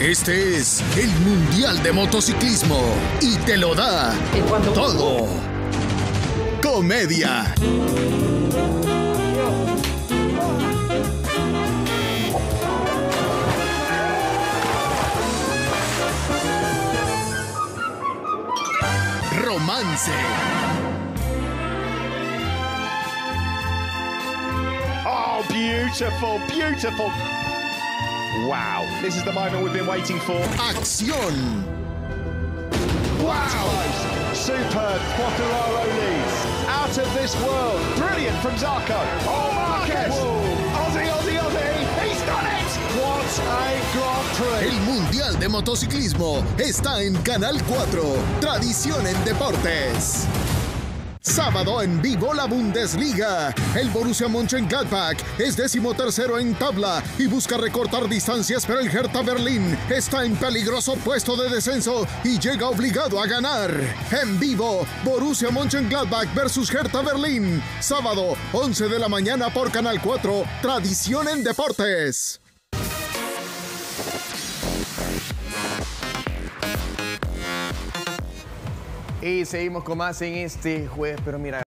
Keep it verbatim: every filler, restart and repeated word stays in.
Este es el Mundial de Motociclismo y te lo da todo. Comedia. Romance. Oh, beautiful, beautiful. Wow, this is the moment we've been waiting for. Acción. Wow, superb Quartararo leads. Out of this world. Brilliant from Zarco. Oh, Marquez. Aussie, Aussie, Aussie. He's done it. What a Grand Prix. El Mundial de Motociclismo está en Canal cuatro. Tradición en deportes. Sábado en vivo la Bundesliga. El Borussia Mönchengladbach es decimotercero en tabla y busca recortar distancias, pero el Hertha Berlín está en peligroso puesto de descenso y llega obligado a ganar. En vivo, Borussia Mönchengladbach versus Hertha Berlín. Sábado, once de la mañana por Canal cuatro. Tradición en deportes. Y seguimos con más en este jueves, pero mira...